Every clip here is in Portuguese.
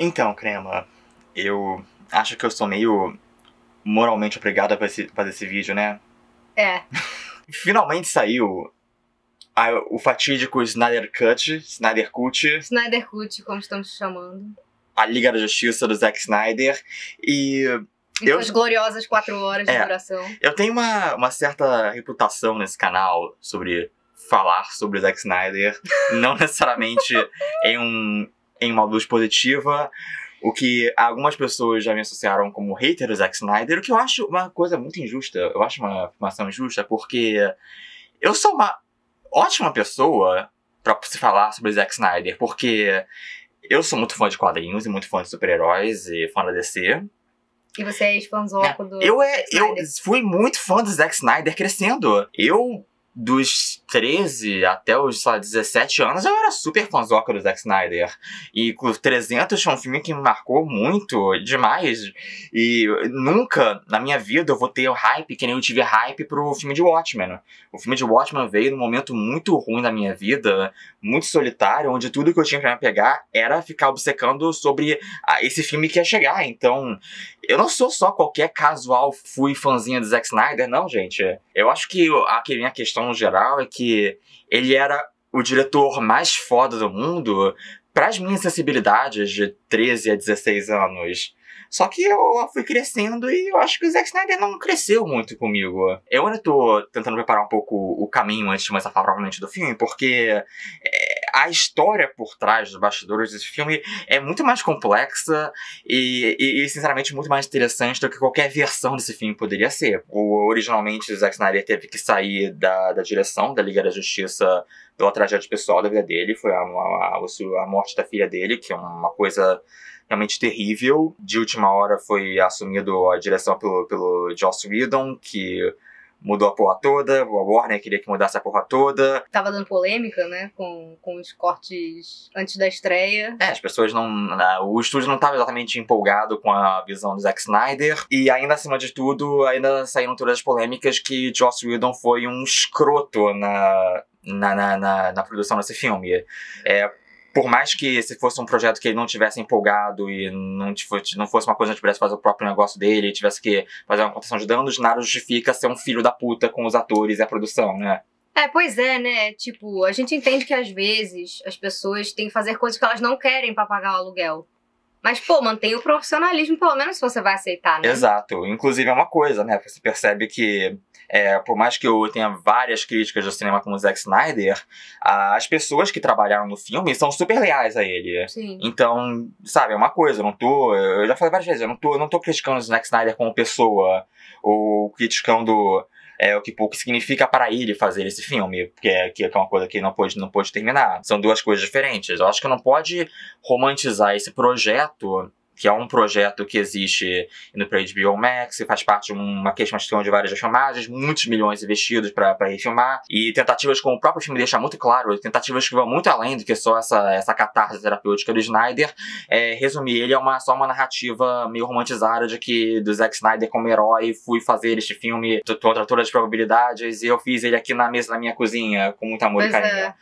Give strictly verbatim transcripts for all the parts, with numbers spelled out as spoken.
Então, Crema, eu acho que eu sou meio moralmente obrigado a fazer esse, fazer esse vídeo, né? É. Finalmente saiu a- o fatídico Snyder Cut, Snyder Cut, Snyder Cut, como estamos chamando. a Liga da Justiça do Zack Snyder, e Em eu, suas gloriosas quatro horas de É. duração. eu tenho uma, uma certa reputação nesse canal sobre falar sobre o Zack Snyder, não necessariamente em, um, em uma luz positiva, o que algumas pessoas já me associaram como hater do Zack Snyder, o que eu acho uma coisa muito injusta. Eu acho uma afirmação injusta porque eu sou uma ótima pessoa pra se falar sobre o Zack Snyder, porque eu sou muito fã de quadrinhos e muito fã de super-heróis e fã da D C. E você é ex-fanzoco do Eu, é, Zack eu Snyder. fui muito fã do Zack Snyder crescendo. Eu, dos treze até os, sei lá, dezessete anos, eu era super fãzoca do Zack Snyder. E o trezentos foi um filme que me marcou muito, demais. E nunca, na minha vida, eu vou ter o hype que nem eu tive hype pro filme de Watchmen. O filme de Watchmen veio num momento muito ruim da minha vida, muito solitário, onde tudo que eu tinha pra me pegar era ficar obcecando sobre ah, esse filme que ia chegar. Então, eu não sou só qualquer casual fui fãzinha do Zack Snyder, não, gente. Eu acho que a minha questão no geral é que ele era o diretor mais foda do mundo pras minhas sensibilidades de treze a dezesseis anos. Só que eu fui crescendo e eu acho que o Zack Snyder não cresceu muito comigo. Eu ainda tô tentando preparar um pouco o caminho antes de começar a falar propriamente do filme, porque é, a história por trás dos bastidores desse filme é muito mais complexa e, e, e, sinceramente, muito mais interessante do que qualquer versão desse filme poderia ser. O, originalmente, o Zack Snyder teve que sair da, da direção da Liga da Justiça pela tragédia pessoal da vida dele, foi a, a, a, a morte da filha dele, que é uma coisa realmente terrível. De última hora foi assumido a direção pelo, pelo Joss Whedon, que mudou a porra toda. A Warner queria que mudasse a porra toda. Tava dando polêmica, né? Com, com os cortes antes da estreia. É, as pessoas não... O estúdio não estava exatamente empolgado com a visão do Zack Snyder. E ainda, acima de tudo, ainda saíram todas as polêmicas que Joss Whedon foi um escroto na, na, na, na, na produção desse filme. É... Por mais que esse fosse um projeto que ele não tivesse empolgado e não, não fosse uma coisa que tivesse que fazer o próprio negócio dele, e tivesse que fazer uma contenção de danos, nada justifica ser um filho da puta com os atores e a produção, né? É, pois é, né? Tipo, a gente entende que às vezes as pessoas têm que fazer coisas que elas não querem pra pagar o aluguel. Mas, pô, mantém o profissionalismo, pelo menos se você vai aceitar, né? Exato. Inclusive é uma coisa, né? Você percebe que, é, por mais que eu tenha várias críticas do cinema com o Zack Snyder, as pessoas que trabalharam no filme são super leais a ele. Sim. Então, sabe, é uma coisa, eu não tô... Eu já falei várias vezes, eu não tô, eu não tô criticando o Zack Snyder como pessoa, ou criticando... É, o, que, o que significa para ele fazer esse filme, que é, que é uma coisa que não pôde, não pôde terminar. São duas coisas diferentes. Eu acho que não pode romantizar esse projeto, que é um projeto que existe indo pra H B O Max, e faz parte de uma questão de várias filmagens, muitos milhões investidos pra, pra refilmar, e tentativas, como o próprio filme deixa muito claro, tentativas que vão muito além do que só essa, essa catarse terapêutica do Snyder. É, resumir, ele é uma, só uma narrativa meio romantizada de que do Zack Snyder como herói, fui fazer este filme contra todas as probabilidades, e eu fiz ele aqui na mesa da minha cozinha, com muito amor Pois e carinho. é.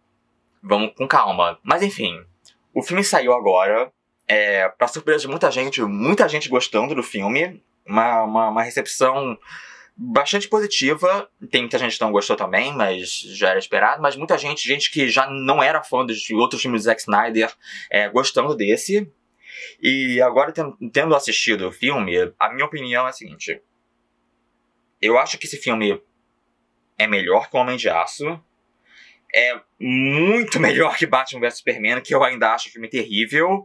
Vamos com calma. Mas enfim, o filme saiu agora. É, pra surpresa de muita gente, muita gente gostando do filme, uma, uma, uma recepção bastante positiva. Tem muita gente que não gostou também, mas já era esperado, mas muita gente, gente que já não era fã de outros filmes do Zack Snyder, é, gostando desse. E agora, tendo assistido o filme, a minha opinião é a seguinte: eu acho que esse filme é melhor que o Homem de Aço, é muito melhor que Batman versus Superman, que eu ainda acho o filme terrível.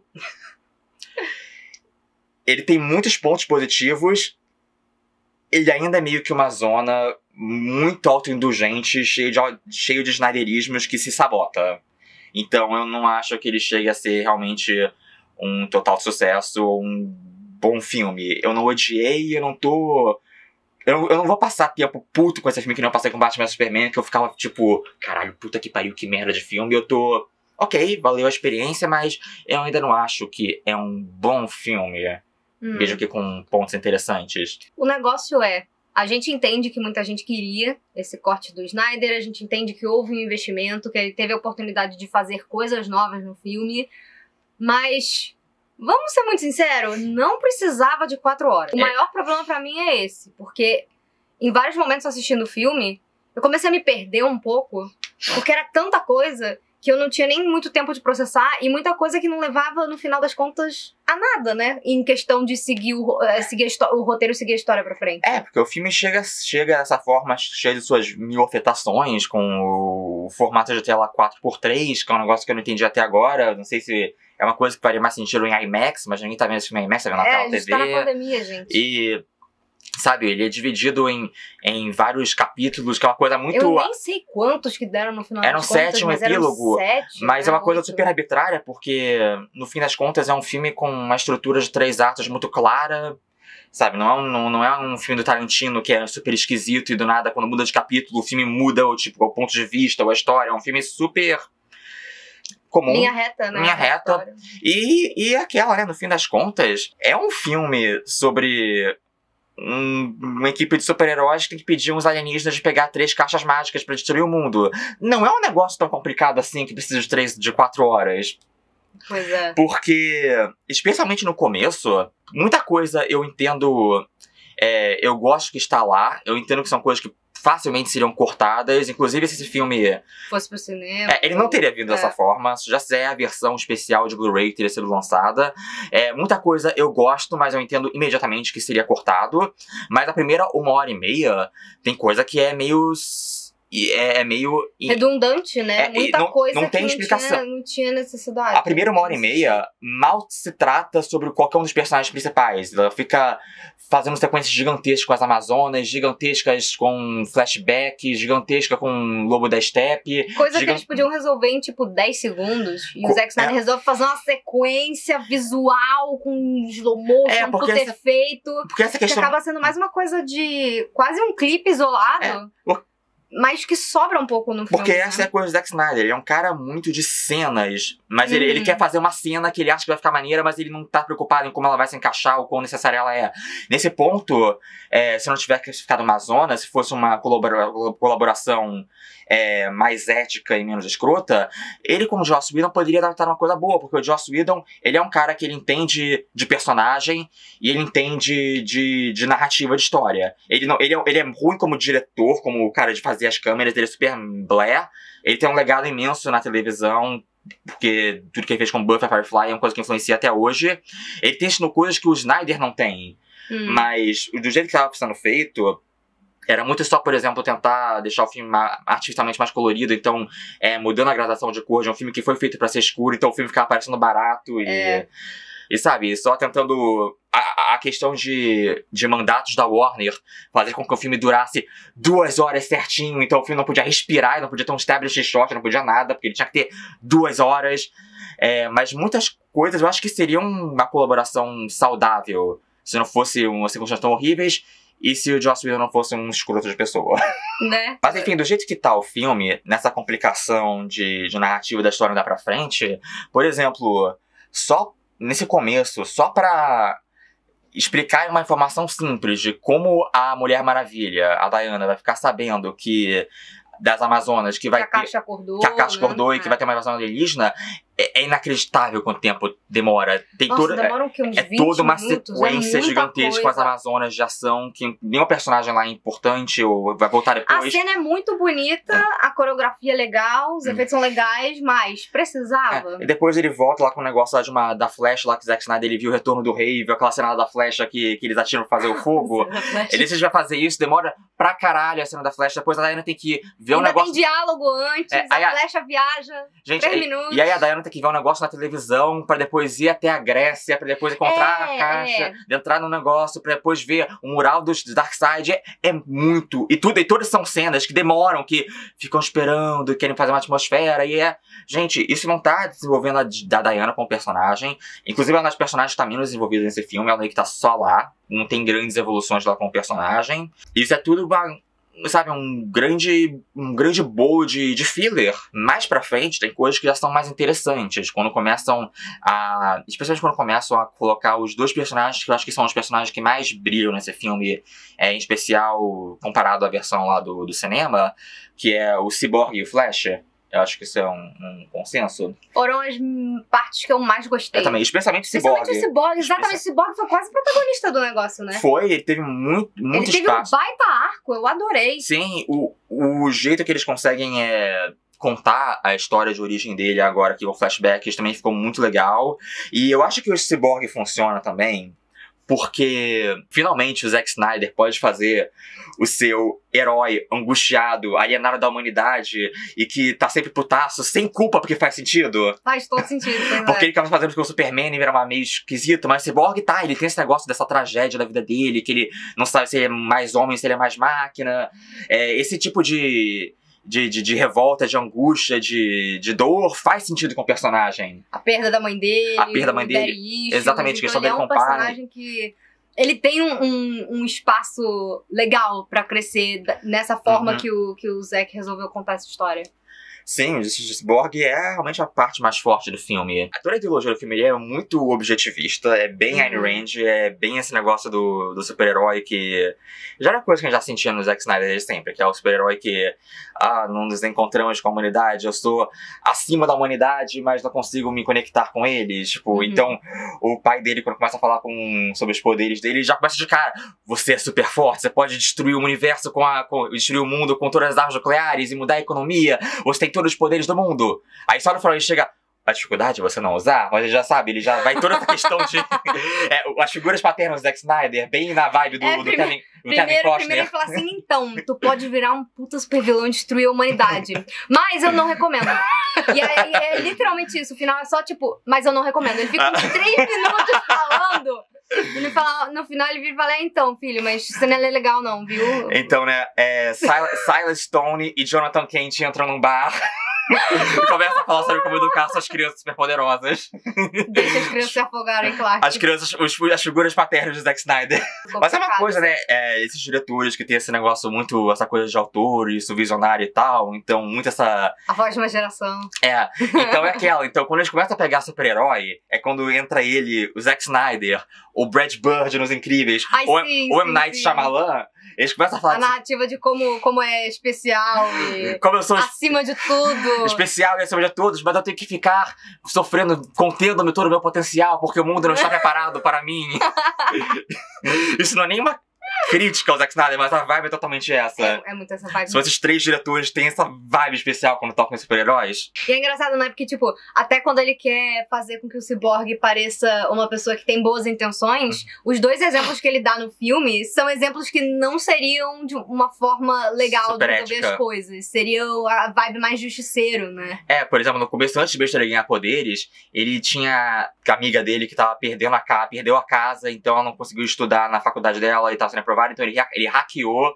Ele tem muitos pontos positivos. Ele ainda é meio que uma zona muito autoindulgente, cheio de, cheio de snyderismos que se sabota. Então eu não acho que ele chegue a ser realmente um total sucesso, um bom filme. Eu não odiei, eu não tô... Eu, eu não vou passar tempo puto com esse filme que nem eu passei com Batman versus Superman, que eu ficava tipo, caralho, puta que pariu, que merda de filme. Eu tô... Ok, valeu a experiência, mas eu ainda não acho que é um bom filme. Hum. Mesmo que com pontos interessantes. O negócio é, a gente entende que muita gente queria esse corte do Snyder, a gente entende que houve um investimento, que ele teve a oportunidade de fazer coisas novas no filme, mas Vamos ser muito sinceros, não precisava de quatro horas. O É. maior problema pra mim é esse, porque em vários momentos assistindo o filme, eu comecei a me perder um pouco, porque era tanta coisa que eu não tinha nem muito tempo de processar e muita coisa que não levava, no final das contas, a nada, né? Em questão de seguir o, ro- eh, seguir a histó- o roteiro e seguir a história pra frente. É, porque o filme chega, chega dessa forma, cheio de suas mil afetações, com o formato de tela quatro por três, que é um negócio que eu não entendi até agora. Não sei se é uma coisa que faria mais sentido em IMAX, mas ninguém tá vendo esse filme em IMAX, tá vendo na É, tela a gente T V. tá na pandemia, gente. E, sabe, ele é dividido em, em vários capítulos, que é uma coisa muito... Eu nem sei quantos que deram no final Era um das contas, sete, um mas eram epílogo, sete, Mas é né, uma coisa oito. super arbitrária, porque, no fim das contas, é um filme com uma estrutura de três atos muito clara, sabe? Não é, um, não, não é um filme do Tarantino que é super esquisito e do nada, quando muda de capítulo, o filme muda o, tipo, o ponto de vista ou a história. É um filme super comum. Linha reta, né? Linha a reta. história. E, e aquela, né, no fim das contas, é um filme sobre um- uma equipe de super-heróis que tem que pedir uns alienígenas de pegar três caixas mágicas pra destruir o mundo. Não é um negócio tão complicado assim que precisa de três, de quatro horas. Pois é. Porque, especialmente no começo, muita coisa eu entendo, é, eu gosto que está lá, eu entendo que são coisas que facilmente seriam cortadas, inclusive se esse filme, Fosse pro cinema. é, ele não teria vindo É. dessa forma, já é a versão especial de Blu-ray que teria sido lançada. É, muita coisa eu gosto, mas eu entendo imediatamente que seria cortado, mas a primeira uma hora e meia tem coisa que é meio... e É, é meio... Redundante, né? É, e Muita não- coisa não tem que explicação. Não, tinha, não tinha necessidade. A primeira uma hora e meia mal se trata sobre qualquer um dos personagens principais. Ela fica fazendo sequências gigantescas com as Amazonas, gigantescas com flashbacks, gigantesca com Lobo da Steppe. Coisa que gigan- eles podiam resolver em, tipo, dez segundos. E Co- o Zack Snyder é. resolve fazer uma sequência visual com slow motion, É, com porque tudo essa- efeito. Porque essa Que questão... acaba sendo mais uma coisa de... Quase um clipe isolado. É, o- Mas que sobra um pouco no filme. Porque né? essa é a coisa do Zack Snyder. Ele é um cara muito de cenas. Mas ele, ele Uhum. quer fazer uma cena que ele acha que vai ficar maneira, mas ele não tá preocupado em como ela vai se encaixar ou quão necessária ela é. Nesse ponto, é, se não tivesse ficado uma zona, se fosse uma colabora- colaboração é, mais ética e menos escrota, ele, como Joss Whedon, poderia adaptar uma coisa boa. Porque o Joss Whedon, ele é um cara que ele entende de personagem e ele entende de, de narrativa de história. Ele, não, ele, é, ele é ruim como diretor, como o cara de fazer as câmeras, ele é super blé. Ele tem um legado imenso na televisão, porque tudo que ele fez com Buffy e Firefly é uma coisa que influencia até hoje. Ele tem ensinado coisas que o Snyder não tem. Hum. Mas do jeito que estava sendo feito, era muito só, por exemplo, tentar deixar o filme ma- artisticamente mais colorido, então é, mudando a gradação de cor de um filme que foi feito pra ser escuro, então o filme ficava parecendo barato e... É. E sabe, só tentando... A, a questão de, de mandatos da Warner, fazer com que o filme durasse duas horas certinho, então o filme não podia respirar, não podia ter um establish shot, não podia nada, porque ele tinha que ter duas horas. É, mas muitas coisas eu acho que seriam uma colaboração saudável, se não fosse umas circunstâncias tão horríveis, e se o Joss Whedon não fosse um escroto de pessoa. Né? Mas enfim, do jeito que tá o filme, nessa complicação de, de narrativa da história andar pra frente, por exemplo, só nesse começo, só pra explicar uma informação simples de como a Mulher Maravilha, a Diana, vai ficar sabendo que das Amazonas, que vai que a ter... caixa acordou. Que a caixa né? acordou e que É. vai ter uma invasão alienígena, é, é inacreditável quanto tempo demora. Tem Nossa, toda, demora o quê? Uns é vinte toda uma minutos? sequência é muita gigantesca com as coisa. Amazonas de ação, que nenhum personagem lá é importante ou vai voltar A depois. cena é muito bonita, a coreografia é legal, os efeitos são legais, mas precisava. É, e depois ele volta lá com o negócio lá de uma, da flecha lá que o Zack Snyder ele viu o retorno do rei, viu aquela cena lá da flecha que, que eles atiram pra fazer o fogo. Ele decide vai fazer isso, demora pra caralho a cena da flecha, depois a Diana tem que ver o Ainda negócio. tem diálogo antes, É, aí a a- flecha viaja Gente, três e, minutos. e aí a Diana tem que ver um negócio na televisão pra depois ir até a Grécia, pra depois encontrar É, a caixa, é. de entrar no negócio, pra depois ver o mural dos Darkseid. É, é muito. E tudo, e todas são cenas que demoram, que ficam esperando, querem fazer uma atmosfera. E é. Gente, isso não tá desenvolvendo a da Diana como personagem. Inclusive, ela é uma das personagens que tá menos desenvolvida nesse filme. Ela meio que tá só lá. Não tem grandes evoluções dela como personagem. Isso é tudo uma. Sabe, um grande, um grande bolo de, de filler. Mais pra frente tem coisas que já são mais interessantes. Quando começam a... Especialmente quando começam a colocar os dois personagens que eu acho que são os personagens que mais brilham nesse filme. É, em especial comparado à versão lá do, do cinema. Que é o Cyborg e o Flash. É Eu acho que isso é um, um consenso. Foram as hum, partes que eu mais gostei. Eu também, especialmente o Cyborg. Especialmente o Cyborg, exatamente. O Cyborg foi quase protagonista do negócio, né? Foi, ele teve muito, muito ele teve espaço. um baita arco, eu adorei. Sim, o, o jeito que eles conseguem é, contar a história de origem dele agora aqui, o flashback, também ficou muito legal. E eu acho que o Cyborg funciona também porque finalmente o Zack Snyder pode fazer o seu herói angustiado, alienado da humanidade e que tá sempre putaço, sem culpa, porque faz sentido. Faz todo sentido. Porque ele acaba fazendo com o Superman e vira meio esquisito, mas o Cyborg tá, ele tem esse negócio dessa tragédia da vida dele, que ele não sabe se ele é mais homem, se ele é mais máquina. É, esse tipo de... De, de, de revolta, de angústia, de, de dor, faz sentido com o personagem. A perda da mãe dele. A perda da mãe dele. Issues, Exatamente, a questão dele com o pai. É um personagem que... Ele tem um, um, um espaço legal pra crescer nessa forma uhum. que, o, que o Zack resolveu contar essa história. Sim, o Cyborg é realmente a parte mais forte do filme. Toda a ideologia do filme ele é muito objetivista, é bem uhum. Ayn Rand, é bem esse negócio do, do super-herói que... Já era coisa que a gente já sentia no Zack Snyder desde sempre, que é o super-herói que... Ah, não nos encontramos com a humanidade, eu sou acima da humanidade, mas não consigo me conectar com eles. Tipo, uhum. então, o pai dele, quando começa a falar com, sobre os poderes dele, já começa de cara, você é super forte, você pode destruir o universo, com a, com, destruir o mundo com todas as armas nucleares e mudar a economia, você tem todos os poderes do mundo. Aí só no final ele chega... A dificuldade é você não usar, mas ele já sabe, ele já vai toda essa questão de... é, as figuras paternas do Zack Snyder, bem na vibe do, é, do prime Kevin, do primeiro, Kevin Costner. Primeiro ele fala assim, então, tu pode virar um puta super vilão e destruir a humanidade. Mas eu não recomendo. E é, é literalmente isso, o final é só tipo, mas eu não recomendo. Ele fica uns três minutos falando... E no final, no final ele vira e fala, é, então, filho, mas isso não é legal não, viu? Então, né, é, Silas Stone e Jonathan Kent entram num bar e começam a falar sobre como educar suas crianças superpoderosas. Deixa as crianças se afogarem, claro. As crianças, os, as figuras paternas de Zack Snyder. Mas é uma coisa, né, é, esses diretores que tem esse negócio muito, essa coisa de autor, isso, visionário e tal, então, muito essa... A voz de uma geração. É, então é aquela, então quando eles começam a pegar super-herói, é quando entra ele, o Zack Snyder, o Brad Bird nos Incríveis, Ai, o, sim, o sim, M. Night sim. Shyamalan, eles começam a falar... A narrativa de como, como é especial e como eu sou acima de tudo. Especial e acima de todos, mas eu tenho que ficar sofrendo, contendo todo o meu potencial, porque o mundo não está preparado para mim. Isso não é nenhuma crítica ao Zack Snyder, mas a vibe é totalmente essa. É, é muito essa vibe. São esses três diretores têm essa vibe especial quando tocam em super-heróis. E é engraçado, né? Porque, tipo, até quando ele quer fazer com que o Cyborg pareça uma pessoa que tem boas intenções, os dois exemplos que ele dá no filme são exemplos que não seriam de uma forma legal Super de resolver ética. as coisas. Seriam a vibe mais justiceiro, né? É, por exemplo, no começo, antes de Besta ganhar poderes, ele tinha a amiga dele que tava perdendo a casa, perdeu a casa, então ela não conseguiu estudar na faculdade dela e tava sendo aprovada, então ele, ele hackeou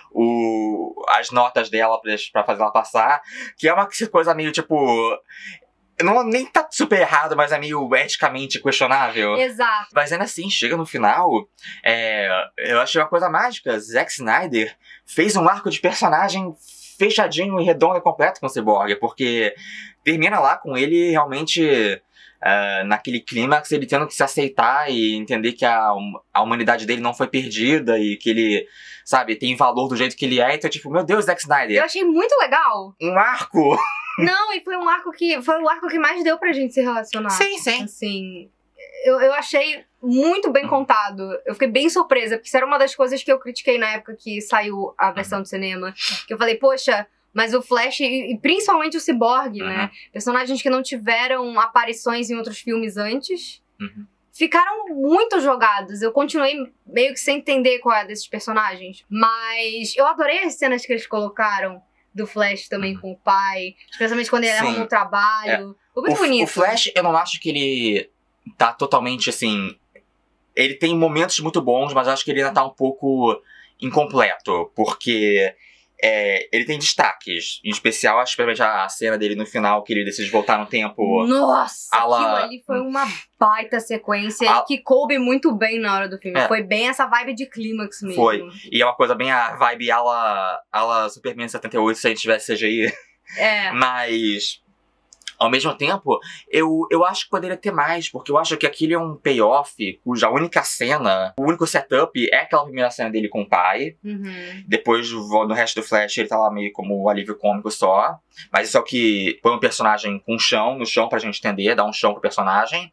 o, as notas dela pra, pra fazer ela passar, que é uma coisa meio, tipo... Não, nem tá super errado, mas é meio eticamente questionável. Exato. Mas ainda assim, chega no final, é, eu achei uma coisa mágica. Zack Snyder fez um arco de personagem fechadinho e redondo e completo com o Cyborg, porque termina lá com ele realmente... Uh, naquele clímax, ele tendo que se aceitar e entender que a, a humanidade dele não foi perdida e que ele, sabe, tem valor do jeito que ele é. Então, tipo, meu Deus, Zack Snyder. Eu achei muito legal. Um arco. Não, e foi um arco que foi o arco que mais deu pra gente se relacionar. Sim, sim. Assim, eu, eu achei muito bem contado. Eu fiquei bem surpresa, porque isso era uma das coisas que eu critiquei na época que saiu a versão do cinema. Que eu falei, poxa... Mas o Flash, e principalmente o Cyborg, uhum. né? Personagens que não tiveram aparições em outros filmes antes, uhum. ficaram muito jogados. Eu continuei meio que sem entender qual é desses personagens. Mas eu adorei as cenas que eles colocaram do Flash também uhum. com o pai. Especialmente quando ele arruma um trabalho. É. Foi muito o, bonito. O Flash, eu não acho que ele tá totalmente, assim... Ele tem momentos muito bons, mas eu acho que ele ainda tá um pouco incompleto. Porque... É, ele tem destaques, em especial acho que a cena dele no final, que ele decide voltar no tempo. Nossa, la... aquilo ali foi uma baita sequência a... que coube muito bem na hora do filme. É. Foi bem essa vibe de clímax mesmo. Foi, e é uma coisa bem a vibe a la, a la Superman setenta e oito, se a gente tivesse C G I. É. Mas Ao mesmo tempo, eu, eu acho que poderia ter mais, porque eu acho que aquilo é um payoff cuja única cena, o único setup é aquela primeira cena dele com o pai. Uhum. Depois, no resto do Flash, ele tá lá meio como alívio cômico só. Mas isso é o que põe um personagem com chão, no chão pra gente entender, dá um chão pro personagem.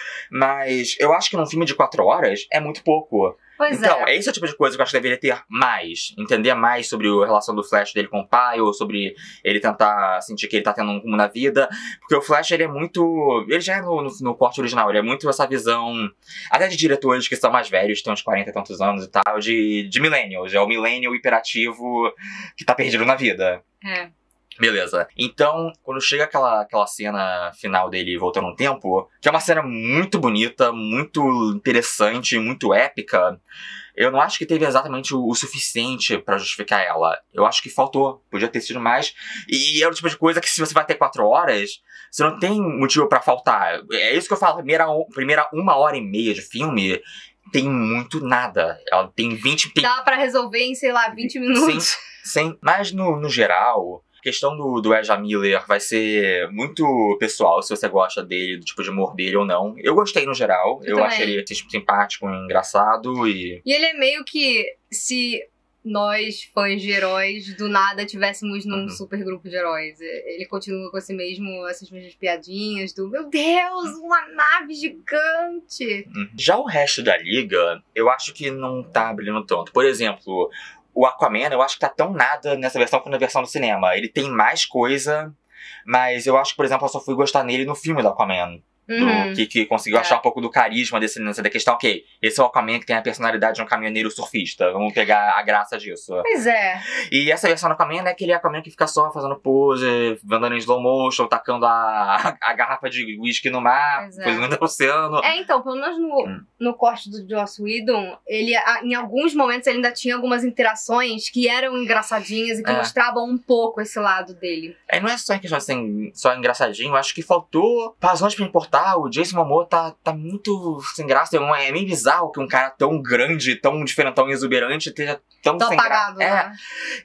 Mas eu acho que num filme de quatro horas é muito pouco. Pois então, é. esse é o tipo de coisa que eu acho que deveria ter mais. Entender mais sobre a relação do Flash dele com o pai, ou sobre ele tentar sentir que ele tá tendo um rumo na vida. Porque o Flash, ele é muito... Ele já é no, no, no corte original, ele é muito essa visão... Até de diretores que são mais velhos, tem uns quarenta e tantos anos e tal, de, de millennials. É o millennial hiperativo que tá perdido na vida. É. Beleza. Então, quando chega aquela, aquela cena final dele voltando no tempo, que é uma cena muito bonita, muito interessante, muito épica, eu não acho que teve exatamente o, o suficiente pra justificar ela. Eu acho que faltou. Podia ter sido mais. E é o tipo de coisa que se você vai ter quatro horas, você não tem motivo pra faltar. É isso que eu falo. Primeira, primeira uma hora e meia de filme... Tem muito nada. Ela tem vinte... Tem... Dá pra resolver em, sei lá, vinte minutos. Sim, sim. Mas no, no geral... A questão do, do Ezra Miller vai ser muito pessoal, se você gosta dele, do tipo de humor dele ou não. Eu gostei no geral, eu, eu acho ele simpático, engraçado e... E ele é meio que, se nós, fãs de heróis, do nada tivéssemos num Uhum. super grupo de heróis. Ele continua com esse mesmo, essas mesmas piadinhas do, meu Deus, uma nave gigante! Já o resto da liga, eu acho que não tá brilhando tanto. Por exemplo... O Aquaman, eu acho que tá tão nada nessa versão quanto na versão do cinema. Ele tem mais coisa, mas eu acho que, por exemplo, eu só fui gostar nele no filme do Aquaman. Uhum. Do, que, que conseguiu É. achar um pouco do carisma desse, nessa da questão. Ok, esse é o Aquaman que tem a personalidade de um caminhoneiro surfista. Vamos pegar a graça disso. Pois é. E essa versão do Aquaman é aquele Aquaman que fica só fazendo pose, andando em slow motion, tacando a, a garrafa de whisky no mar, Pois é. coisando no oceano. É, então, pelo menos no, Hum. no corte do Joss Whedon, ele, a- em alguns momentos ele ainda tinha algumas interações que eram engraçadinhas e que É. mostravam um pouco esse lado dele. É, não é só em questão assim, só engraçadinho, eu acho que faltou razões pra importar. O Jason Momoa tá, tá muito sem graça. É meio bizarro que um cara tão grande, tão diferentão e exuberante esteja tão Tô sem apagado, graça. É. né?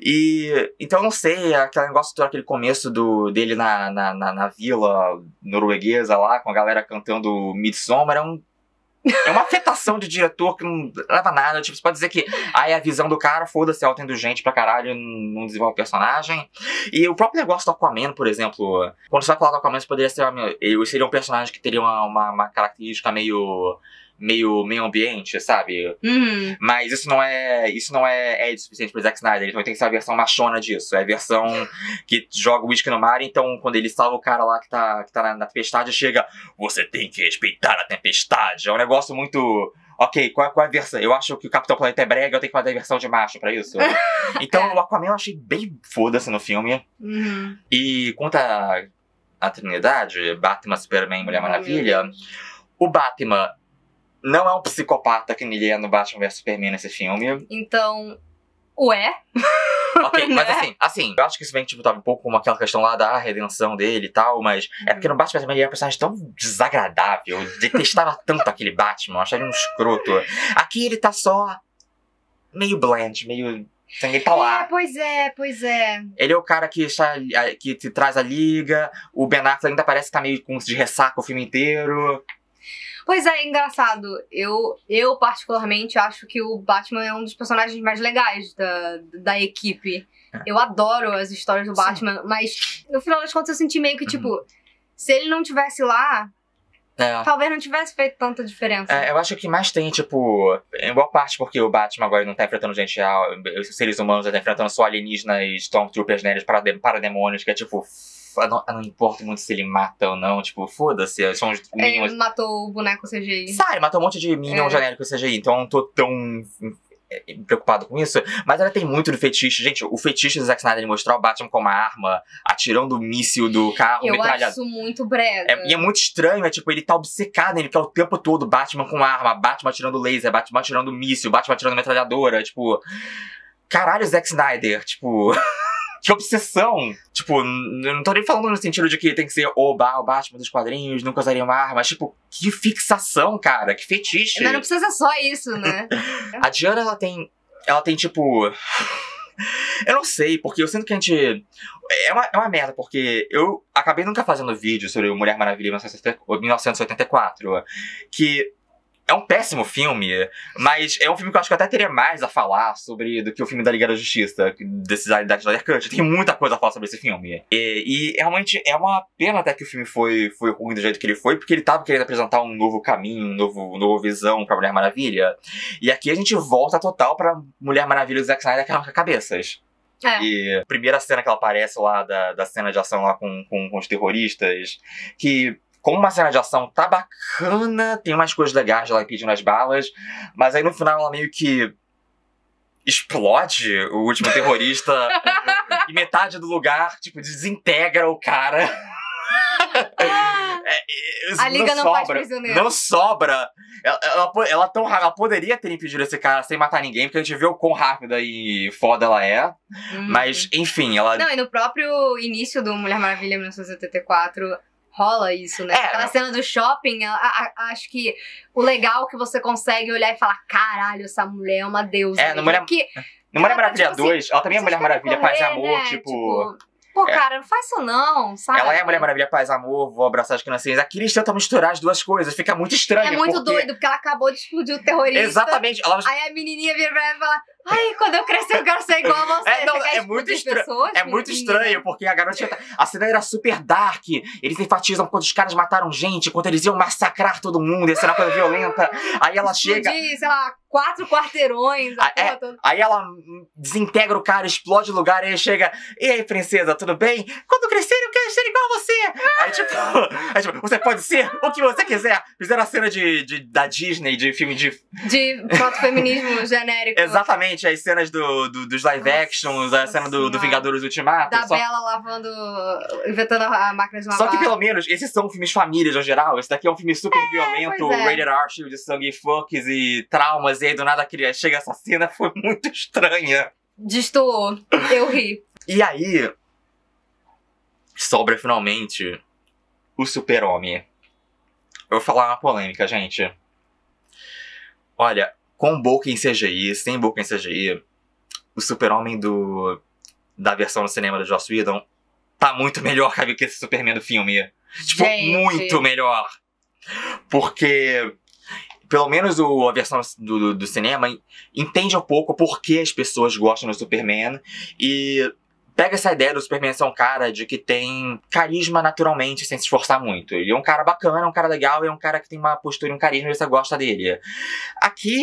E então eu não sei, aquele negócio todo, aquele começo do, dele na, na, na, na vila norueguesa lá, com a galera cantando Midsommar, é um. É uma afetação de diretor que não leva a nada. Tipo, você pode dizer que aí a visão do cara, foda-se, é autoindulgente pra caralho, não desenvolve o personagem. E o próprio negócio do Aquaman, por exemplo, quando você vai falar do Aquaman, você poderia ser uma, ele seria um personagem que teria uma, uma, uma característica meio. meio meio ambiente, sabe? Uhum. Mas isso não é isso não é, é suficiente pro Zack Snyder. Ele tem que ser a versão machona disso. É a versão que joga o uísque no mar. Então, quando ele salva o cara lá que tá, que tá na, na tempestade, chega: você tem que respeitar a tempestade. É um negócio muito... Ok, qual, qual é a versão? Eu acho que o Capitão Planeta é brega, eu tenho que fazer a versão de macho pra isso. Então, É. o Aquaman eu achei bem foda-se no filme. Uhum. E quanto à à Trinidade, Batman, Superman e Mulher Maravilha, o Batman não é um psicopata que ele é no Batman versus Superman nesse filme. Então, ué? Ok, mas Né? assim, assim, eu acho que isso vem, tipo, tava um pouco como aquela questão lá da redenção dele e tal, mas é porque no Batman versus Superman ele era um personagem tão desagradável, eu detestava tanto aquele Batman, eu achava ele um escroto. Aqui ele tá só meio bland, meio... Ele tá É, lá. pois é, pois é. Ele é o cara que, está, que te traz a liga, o Ben Affleck ainda parece que tá meio com de ressaca o filme inteiro. Pois é, engraçado. Eu, eu, particularmente, acho que o Batman é um dos personagens mais legais da, da equipe. É. Eu adoro as histórias do Sim. Batman, mas no final das contas eu senti meio que, Uhum. tipo, se ele não tivesse lá, É. talvez não tivesse feito tanta diferença. É, eu acho que o que mais tem, tipo, em boa parte porque o Batman agora não tá enfrentando gente real, os seres humanos, ele tá enfrentando só alienígenas, Stormtroopers, né, parademônios, que é tipo, f- não, não importa muito se ele mata ou não, tipo, foda-se, são os Ele minions. matou o boneco C G I. Sai, matou um monte de minion É. genérico C G I, então eu não tô tão é, preocupado com isso, mas ela tem muito do fetiche. Gente, o fetiche do Zack Snyder de mostrar o Batman com uma arma, atirando o míssil do carro, Eu metralhador. acho isso muito brega. É, e é muito estranho, é tipo, ele tá obcecado, ele quer o tempo todo Batman com arma, Batman atirando laser, Batman atirando míssil, Batman atirando metralhadora, tipo... Caralho, Zack Snyder, tipo... que obsessão! Tipo, n- eu não tô nem falando no sentido de que tem que ser o, ba- o Batman dos quadrinhos, nunca usaria uma arma, mas tipo, que fixação, cara, que fetiche! Mas não precisa ser só isso, né? A Diana, ela tem... Ela tem, tipo... Eu não sei, porque eu sinto que a gente... É uma, é uma merda, porque eu acabei nunca fazendo vídeo sobre o Mulher Maravilha mil novecentos e oitenta e quatro, que é um péssimo filme, mas é um filme que eu acho que eu até teria mais a falar sobre do que o filme da Liga da Justiça, desses da Snyder Cut. Tem muita coisa a falar sobre esse filme. E, e realmente é uma pena até que o filme foi, foi ruim do jeito que ele foi, porque ele tava querendo apresentar um novo caminho, um novo, uma nova visão pra Mulher Maravilha. E aqui a gente volta total pra Mulher Maravilha e o Zack Snyder que arranca cabeças. É. E a primeira cena que ela aparece lá, da, da cena de ação lá com, com, com os terroristas, que... Como uma cena de ação tá bacana, tem umas coisas legais lá pedindo as balas, mas aí no final ela meio que explode o último terrorista e metade do lugar, tipo, desintegra o cara. É, a Liga não, não faz sobra, prisioneiro. Não sobra. Ela, ela, ela, tão, ela poderia ter impedido esse cara sem matar ninguém, porque a gente vê o quão rápida e foda ela é. Uhum. Mas, enfim, ela... Não, e no próprio início do Mulher Maravilha mil novecentos e oitenta e quatro... rola isso, né? É, Aquela cena do shopping, a, a, a, acho que o legal é que você consegue olhar e falar, caralho, essa mulher é uma deusa. É, no Mulher, que, no Mulher ela, Maravilha tipo dois, assim, ela também é Mulher Maravilha, correr, paz e amor, né? tipo... tipo Pô, é. cara, não faz isso não, sabe? Ela é a Mulher Maravilha, paz e amor, vou abraçar as criancinhas. Aqui eles tentam misturar as duas coisas, fica muito estranho. É muito porque... doido, porque ela acabou de explodir o terrorista. Exatamente. Ela... Aí a menininha vira pra ela e fala, ai, quando eu crescer eu quero ser igual a você. É, não, você quer é muito, explodir estra... pessoas, é muito menina? estranho, porque a garota... Tá... A cena era super dark, eles enfatizam quando os caras mataram gente, quando eles iam massacrar todo mundo, ia ser uma coisa violenta. Aí ela Explodir, chega... sei lá, quatro quarteirões, a Ah, é, porra toda. Aí ela desintegra o cara, explode o lugar, e aí chega, e aí, princesa, tudo bem? Quando crescer, eu quero ser igual a você! Aí tipo, aí, tipo, você pode ser o que você quiser. Fizeram a cena de, de, da Disney, de filme de... De proto-feminismo genérico. Exatamente, as cenas do, do, dos live actions, a cena do, do Vingadores Ultimato. Da só... Bela lavando, inventando a máquina de lavar. Só que pelo menos, esses são filmes famílias no geral. Esse daqui é um filme super é, violento, é. rated R, cheio de sangue e fucks e traumas. E aí do nada chega essa cena, foi muito estranha. Destoou, eu ri. E aí, sobra finalmente o Super-Homem. Eu vou falar uma polêmica, gente. Olha, com boca em C G I, sem boca em C G I, o Super-Homem do da versão no cinema do Joss Whedon tá muito melhor que esse Superman do filme. Tipo, gente. muito melhor. Porque... Pelo menos o, a versão do, do, do cinema entende um pouco por que as pessoas gostam do Superman e pega essa ideia do Superman ser um cara de que tem carisma naturalmente, sem se esforçar muito. Ele é um cara bacana, é um cara legal, é um cara que tem uma postura e um carisma e você gosta dele. Aqui,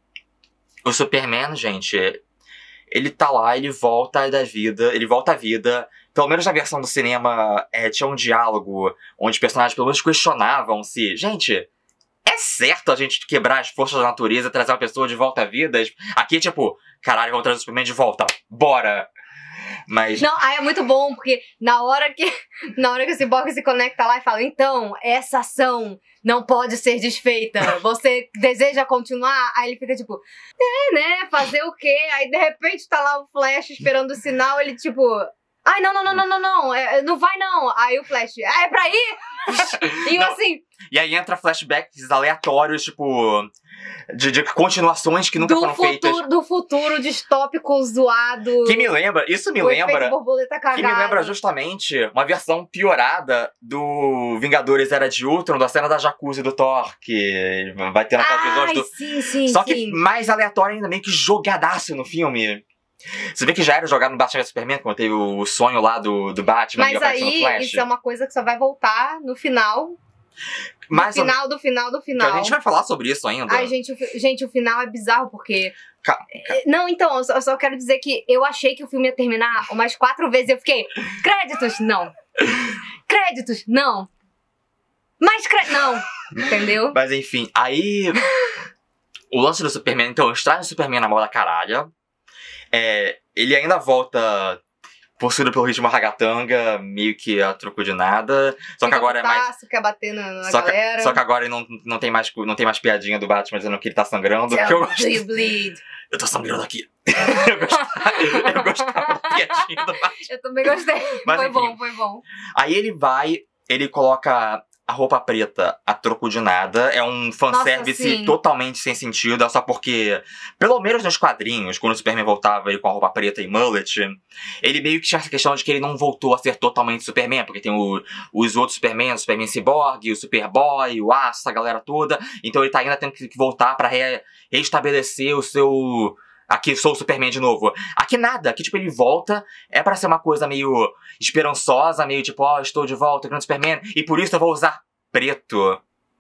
o Superman, gente, ele tá lá, ele volta da vida, ele volta à vida. Pelo menos na versão do cinema é, tinha um diálogo onde os personagens pelo menos questionavam se... Gente... É certo a gente quebrar as forças da natureza e trazer uma pessoa de volta à vida? Aqui é tipo, caralho, vamos trazer o Superman de volta. Bora! Mas... Não, aí é muito bom, porque na hora que na hora que o Cyborg se conecta lá e fala, então, essa ação não pode ser desfeita. Você deseja continuar? Aí ele fica tipo, é, né? Fazer o quê? Aí de repente tá lá o Flash esperando o sinal, ele tipo... Ai, não, não, não, não, não, não, é, não vai não. Aí o Flash, ah, é pra ir? E eu não. assim... E aí entra flashbacks aleatórios, tipo... De, de continuações que nunca do foram futuro, feitas. Do futuro distópico zoado. Que me lembra, isso me o lembra... borboleta cagada. Que me lembra justamente uma versão piorada do Vingadores Era de Ultron, da cena da jacuzzi do Thor, que vai ter naquelas visões do... sim, sim, Só sim. que mais aleatório ainda, meio que jogadaço no filme. Você vê que já era jogado no Batman vs Superman, quando teve o sonho lá do, do Batman Mas e apareceu no aí, Flash. isso é uma coisa que só vai voltar no final. Mas, no final, do final, do final. A gente vai falar sobre isso ainda. Ai, gente, o, gente, o final é bizarro, porque... Ca... Ca... Não, então, eu só, eu só quero dizer que eu achei que o filme ia terminar umas quatro vezes e eu fiquei... Créditos, não. Créditos, não. Mais créditos, não. Entendeu? Mas enfim, aí... o lance do Superman, então, eles trazem o Superman na moda caralha. É, ele ainda volta possuído pelo ritmo ragatanga, meio que a troco de nada. Só que agora é mais... quer bater na, na só galera. Que, só que agora ele não, não, tem mais, não tem mais piadinha do Batman dizendo que ele tá sangrando. Que eu, gosto... Do you bleed? Eu tô sangrando aqui. eu, gostava, eu gostava da piadinha do Batman. Eu também gostei. Mas, foi enfim, bom, foi bom. Aí ele vai, ele coloca a roupa preta a troco de nada. É um fanservice Nossa, totalmente sem sentido. É só porque, pelo menos nos quadrinhos, quando o Superman voltava ele com a roupa preta e mullet, ele meio que tinha essa questão de que ele não voltou a ser totalmente Superman. Porque tem o, os outros Superman, o Superman Cyborg, o Superboy, o Aço, a galera toda. Então ele tá ainda tendo que voltar pra re, reestabelecer o seu... Aqui, sou o Superman de novo. Aqui nada, aqui tipo ele volta, é pra ser uma coisa meio esperançosa, meio tipo, ó, oh, estou de volta, grande Superman, e por isso eu vou usar preto.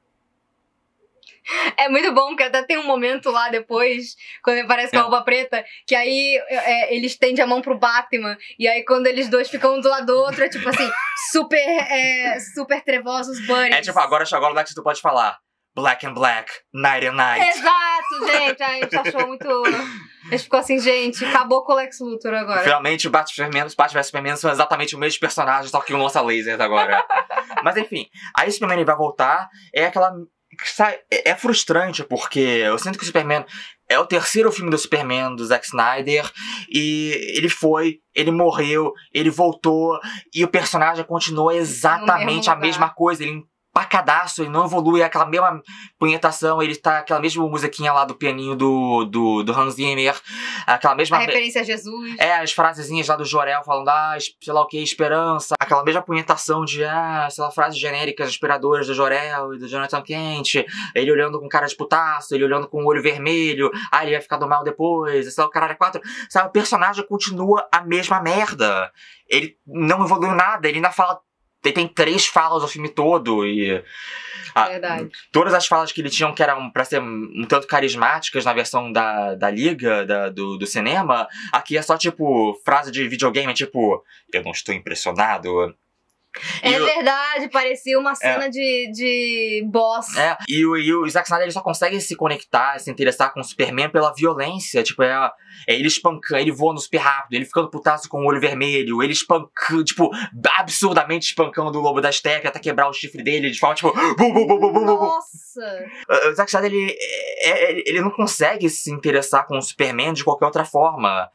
É muito bom, porque até tem um momento lá depois, quando ele aparece com a roupa preta, que aí é, ele estende a mão pro Batman, e aí quando eles dois ficam um do lado do outro, é tipo assim, super, é, super trevosos buddies. É tipo, agora chegou o lugar que tu pode falar. Black and Black, Night and Night. Exato, gente. A gente achou muito... A gente ficou assim, gente, acabou com o Lex Luthor agora. Finalmente, o Batman versus Superman são exatamente os mesmos personagens, só que um lança lasers agora. Mas enfim, aí o Superman vai voltar, é aquela... É frustrante, porque eu sinto que o Superman é o terceiro filme do Superman, do Zack Snyder, e ele foi, ele morreu, ele voltou, e o personagem continua exatamente a mesma coisa, ele pacadaço, ele não evolui, é aquela mesma punhetação, ele tá aquela mesma musiquinha lá do pianinho do, do, do Hans Zimmer, aquela mesma... A referência a Jesus. É, as frasezinhas lá do Jor-El falando, ah, sei lá o que, esperança, aquela mesma punhetação de, ah, sei lá, frases genéricas inspiradoras do Jor-El e do Jonathan Kent, ele olhando com cara de putaço, ele olhando com o olho vermelho, ah, ele vai ficar do mal depois, sei lá, o caralho é quatro, sabe, o personagem continua a mesma merda, ele não evoluiu nada, ele ainda fala... Ele tem três falas o filme todo e... A, Verdade. Todas as falas que ele tinha que eram pra ser um tanto carismáticas na versão da, da Liga, da, do, do cinema, aqui é só tipo, frase de videogame, tipo, eu não estou impressionado. É e verdade, o... parecia uma cena é. de, de boss. É, e o, e o Zack Snyder ele só consegue se conectar, se interessar com o Superman pela violência. Tipo, é, é ele espancando, ele voando super rápido, ele ficando putaço com o olho vermelho, ele espancando, tipo, absurdamente espancando o Lobo da Steppe até quebrar o chifre dele de forma, tipo, bum, bum, bum, bum, bum, bum. Nossa! O Zack Snyder, ele, é, ele não consegue se interessar com o Superman de qualquer outra forma.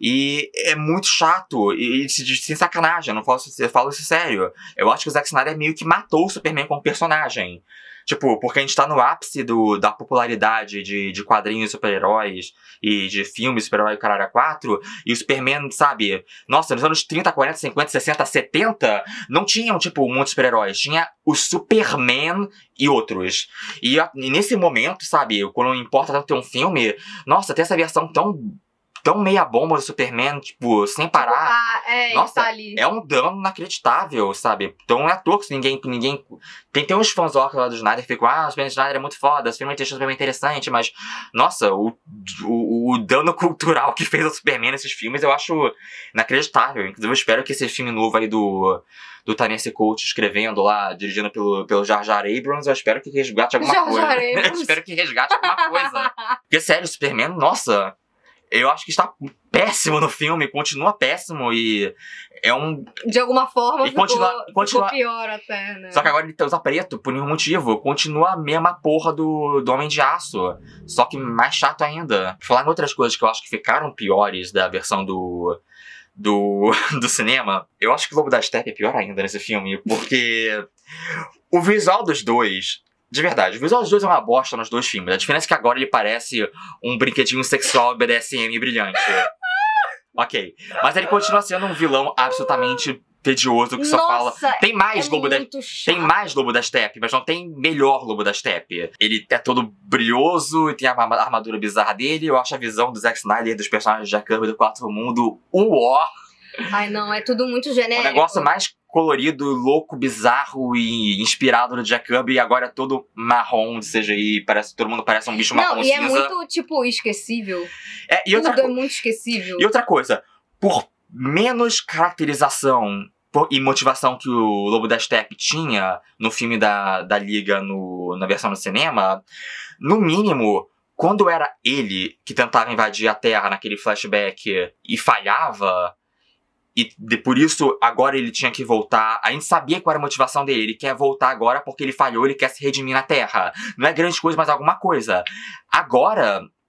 E é muito chato, e, e sem sacanagem, eu não falo, eu falo isso sério. Eu acho que o Zack Snyder meio que matou o Superman como personagem. Tipo, porque a gente tá no ápice do, da popularidade de, de quadrinhos super-heróis e de filmes super-herói caralho a quatro, e o Superman, sabe, nossa, nos anos trinta, quarenta, cinquenta, sessenta, setenta, não tinham, tipo, muitos super-heróis. Tinha o Superman e outros. E, a, e nesse momento, sabe, quando importa tanto ter um filme, nossa, ter essa versão tão... tão meia bomba do Superman, tipo, sem parar. Ah, é, nossa, tá ali. É um dano inacreditável, sabe? Então não é à toa que ninguém... ninguém tem, tem uns fãs lá do Snyder que ficam, ah, o Superman do Snyder é muito foda, o Superman tem Superman interessante, mas, nossa, o, o, o dano cultural que fez o Superman nesses filmes eu acho inacreditável. Inclusive eu espero que esse filme novo aí do... do Ta-Nehisi Coates escrevendo lá, dirigindo pelo, pelo Jar Jar Abrams, eu espero que resgate alguma Jar coisa. Jar Abrams. Eu espero que resgate alguma coisa. Porque, sério, o Superman, nossa... Eu acho que está péssimo no filme, continua péssimo e é um... De alguma forma e ficou, continua, continua... ficou pior até, né? Só que agora ele usa preto por nenhum motivo, continua a mesma porra do, do Homem de Aço, só que mais chato ainda. Falar em outras coisas que eu acho que ficaram piores da versão do... Do, do cinema, eu acho que o Lobo da Steppe é pior ainda nesse filme, porque o visual dos dois... De verdade, o visual dos dois é uma bosta nos dois filmes. A diferença é que agora ele parece um brinquedinho sexual B D S M brilhante. Ok. Mas ele continua sendo um vilão absolutamente tedioso que só Nossa, fala... Tem mais é Lobo da... muito chato. Tem mais Lobo da Steppe, mas não tem melhor Lobo da Steppe. Ele é todo brilhoso e tem a armadura bizarra dele. Eu acho a visão do Zack Snyder e dos personagens de Jack Kirby do Quarto Mundo uó. Ai, não, é tudo muito genérico. O negócio mais colorido, louco, bizarro e inspirado no Jack Kirby, e agora é todo marrom de C G I, parece, todo mundo parece um bicho marrom Não, e cinza. é muito, tipo, esquecível. É, e Tudo outra, é muito esquecível. E outra coisa, por menos caracterização por, e motivação que o Lobo da Steppe tinha no filme da, da Liga, no, na versão no cinema, no mínimo... Quando era ele que tentava invadir a Terra naquele flashback e falhava, e de, por isso agora ele tinha que voltar, a gente sabia qual era a motivação dele, ele quer voltar agora porque ele falhou, ele quer se redimir na Terra. Não é grande coisa, mas alguma coisa. Agora,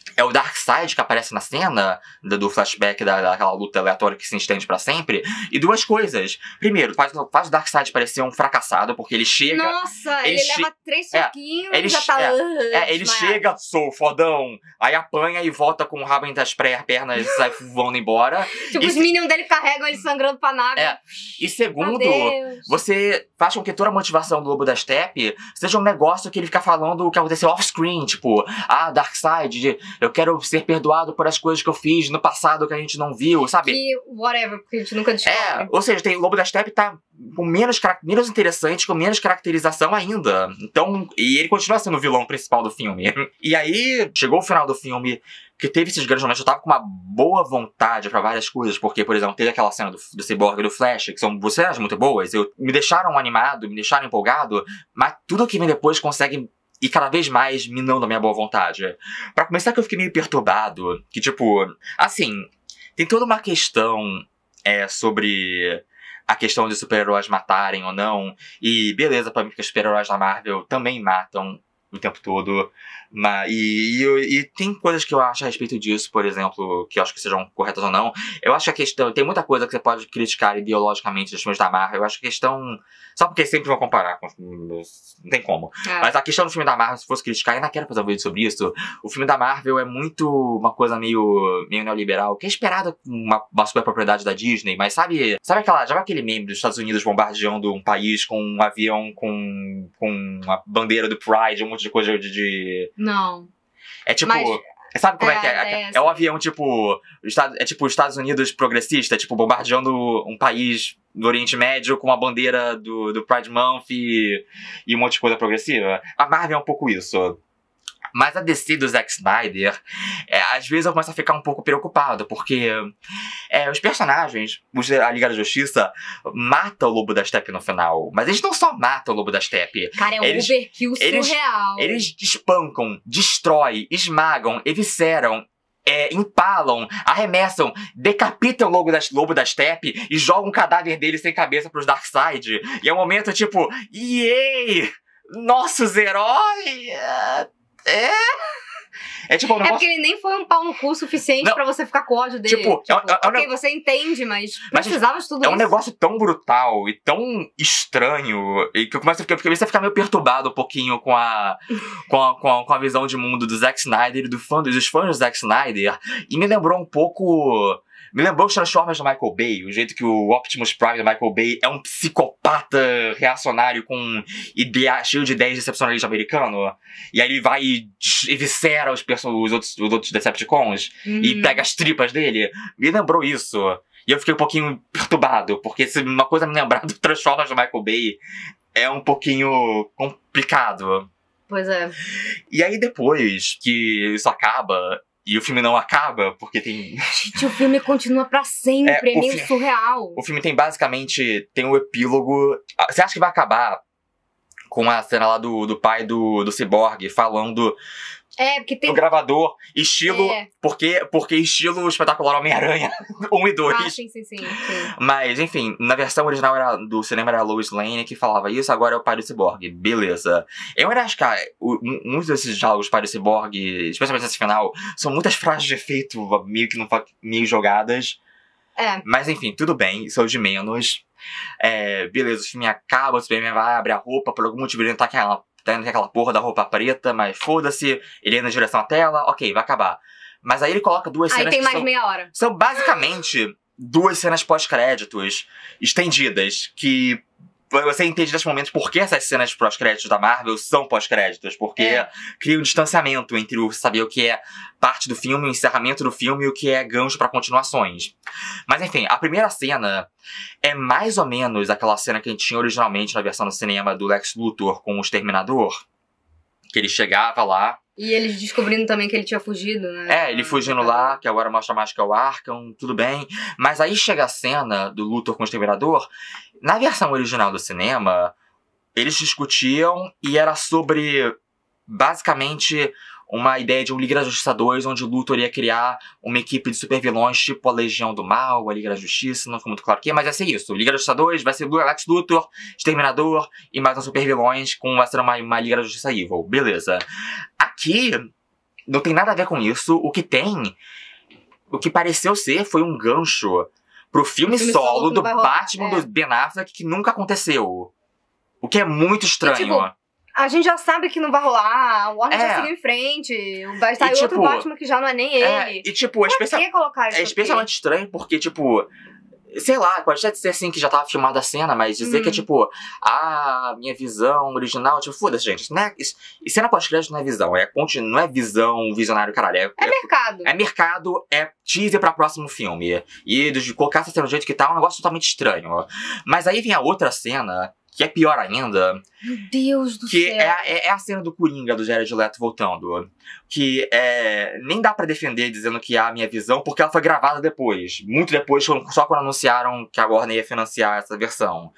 é o Darkseid que aparece na cena do, do flashback da, daquela luta aleatória que se estende pra sempre. E duas coisas. Primeiro, faz, faz o Darkseid parecer um fracassado, porque ele chega... Nossa, ele, ele che- leva três soquinhos é, ele já tá... é, uh, é, ele desmaiado. chega, sou fodão, aí apanha e volta com o rabo entre as pré- pernas e sai voando embora. Tipo, E os se- minions dele carregam ele sangrando pra nave. É, E segundo, Adeus. você faz com que toda a motivação do Lobo da Steppe seja um negócio que ele fica falando o que aconteceu off-screen, tipo, ah, Darkseid, eu quero ser perdoado por as coisas que eu fiz no passado que a gente não viu, sabe? Que, whatever, porque a gente nunca descobre. É, ou seja, tem, o Lobo da Steppe tá com menos, cara- menos interessante, com menos caracterização ainda. Então, e ele continua sendo o vilão principal do filme. E aí, chegou o final do filme, que teve esses grandes momentos, eu tava com uma boa vontade pra várias coisas, porque, por exemplo, teve aquela cena do, do Cyborg e do Flash, que são cenas muito boas, eu, me deixaram animado, me deixaram empolgado, mas tudo que vem depois consegue e cada vez mais minando a minha boa vontade. Pra começar, que eu fiquei meio perturbado. Que, tipo, assim, tem toda uma questão é, sobre a questão de super-heróis matarem ou não. E beleza, pra mim, que os super-heróis da Marvel também matam o tempo todo. Mas, e, e, e tem coisas que eu acho a respeito disso, por exemplo, que eu acho que sejam corretas ou não. Eu acho que a questão... Tem muita coisa que você pode criticar ideologicamente dos filmes da Marvel. Eu acho que a questão... Só porque sempre vão comparar com... Não tem como. É. Mas a questão do filme da Marvel, se fosse criticar, eu ainda quero fazer um vídeo sobre isso. O filme da Marvel é muito uma coisa meio, meio neoliberal, que é esperada uma, uma superpropriedade da Disney, mas sabe, sabe aquela, já viu aquele meme dos Estados Unidos bombardeando um país com um avião com, com a bandeira do Pride, um monte de coisa de... de... Não. É tipo... Mas- Sabe como é, É, que é? é É, essa. é um avião tipo... os Estados- É tipo os Estados Unidos progressista, tipo, bombardeando um país do Oriente Médio com a bandeira do, do Pride Month e, e um monte de coisa progressiva. A Marvel é um pouco isso. Mas a D C do Zack Snyder, é, às vezes eu começo a ficar um pouco preocupado, porque é, os personagens, os, a Liga da Justiça, mata o Lobo da Steppe no final. Mas eles não só matam o Lobo da Steppe. Cara, é um Eles- overkill eles- surreal. Eles espancam, destroem, esmagam, evisceram, é, empalam, arremessam, decapitam o lobo da, lobo da Steppe e jogam o cadáver dele sem cabeça pros Darkseid. E é um momento tipo, yay! Nossos heróis! É... É tipo um É negócio... porque ele nem foi um pau no cu suficiente Não. pra você ficar com ódio dele. Tipo, é um- é um ok, ne- você entende, mas Mas precisava de tudo É um isso. negócio tão brutal e tão estranho e que eu começo a ficar, eu começo a ficar meio perturbado um pouquinho com a, com, a, com, a, com a visão de mundo do Zack Snyder e do fã, dos fãs do Zack Snyder. E me lembrou um pouco... Me lembrou os Transformers do Michael Bay, o jeito que o Optimus Prime do Michael Bay é um psicopata reacionário com ideia, cheio de ideias de decepcionalismo americano. E aí ele vai e eviscera os, perso- os, outros, os outros Decepticons e Uhum. pega as tripas dele. Me lembrou isso. E eu fiquei um pouquinho perturbado, porque se uma coisa me lembrar do Transformers do Michael Bay é um pouquinho complicado. Pois é. E aí depois que isso acaba, e o filme não acaba, porque tem... Gente, o filme continua pra sempre, É, é, o meio fi- surreal. O filme tem basicamente, tem um epílogo... Ah, você acha que vai acabar com a cena lá do, do pai do, do Cyborg falando É, porque tem... do gravador, estilo... É. Porque, porque estilo espetacular Homem-Aranha um e dois. Ah, sim, sim, sim, sim. Mas, enfim, na versão original era, do cinema era a Lois Lane que falava isso, agora é o pai do Cyborg. Beleza. Eu ainda acho que ah, o- um- muitos desses diálogos pai do Cyborg, especialmente nesse final, são muitas frases de efeito meio que não fa- meio jogadas. É. Mas, enfim, tudo bem, isso é o de menos. É, beleza, o filme acaba, o Superman vai abrir a roupa, por algum motivo ele não tá com aquela, tá com aquela porra da roupa preta, mas foda-se, ele ia na direção à tela, ok, vai acabar. Mas aí ele coloca duas Aí cenas tem que mais são... meia hora. São basicamente duas cenas pós-créditos estendidas, que você entende nesse momento por que essas cenas pós-créditos da Marvel são pós-créditos, porque É. cria um distanciamento entre o saber o que é parte do filme, o encerramento do filme e o que é gancho pra continuações. Mas enfim, a primeira cena é mais ou menos aquela cena que a gente tinha originalmente na versão do cinema do Lex Luthor com o Exterminador, que ele chegava lá. E eles descobrindo também que ele tinha fugido, né? É, ele fugindo lá, que agora mostra mais que é o Arkham, tudo bem. Mas aí chega a cena do Luthor com o Exterminador. Na versão original do cinema, eles discutiam e era sobre, basicamente, uma ideia de um Liga da Justiça dois, onde o Luthor ia criar uma equipe de supervilões, tipo a Legião do Mal, a Liga da Justiça, não ficou muito claro o que, mas vai ser isso. Liga da Justiça dois vai ser Lex Luthor, Exterminador e mais uns supervilões, com vai ser uma, uma Liga da Justiça Evil. Beleza. Aqui, não tem nada a ver com isso. O que tem, o que pareceu ser, foi um gancho pro filme, filme solo, solo do Batman é. do Ben Affleck, que nunca aconteceu. O que é muito estranho. E, tipo, a gente já sabe que não vai rolar, o Warner é. já seguiu em frente, vai estar e, outro tipo, Batman que já não é nem ele. É, e tipo, é, especial... colocar isso é especialmente aqui? estranho porque, tipo, sei lá, pode até ser assim que já tava filmada a cena, mas dizer hum. que é tipo, a minha visão original, tipo, foda-se, gente, isso, não é, isso, e cena pós-crédito não é visão, é, não é visão, visionário, caralho. É, é, é mercado. É mercado, é teaser pra próximo filme. E de colocar essa cena do jeito que tá é um negócio totalmente estranho. Mas aí vem a outra cena, que é pior ainda. Meu Deus do que céu. Que é, é, é a cena do Coringa, do Jared Leto voltando. Que é, nem dá pra defender dizendo que é a minha visão, porque ela foi gravada depois. Muito depois, só quando anunciaram que a Warner ia financiar essa versão.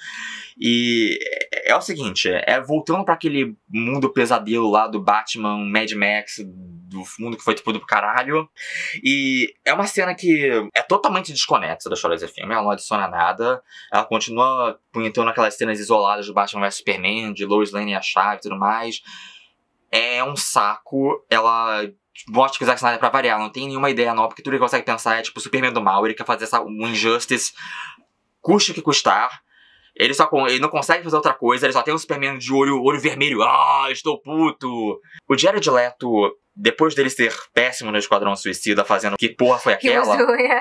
E é, é o seguinte, é voltando pra aquele mundo pesadelo lá do Batman, Mad Max, do mundo que foi tudo pro caralho. E é uma cena que é totalmente desconexa da história desse filme, ela não adiciona nada. Ela continua punhetando aquelas cenas isoladas do Batman versus Superman, de Lois Lane e a chave e tudo mais. É um saco, ela mostra que o Zack Snyder, pra variar, não tem nenhuma ideia nova, porque tudo que ele consegue pensar é tipo o Superman do mal, ele quer fazer essa, um Injustice, custe o que custar. Ele, só, ele não consegue fazer outra coisa, ele só tem um Superman de olho, olho vermelho, ah, estou puto. O Jared Leto, depois dele ser péssimo no Esquadrão Suicida, fazendo que porra foi aquela,